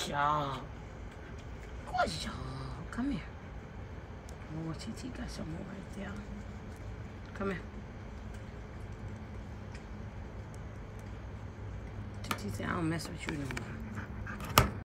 job. Good job. Come here. Oh, TT got some more right there. Come here. TT said, I don't mess with you no more.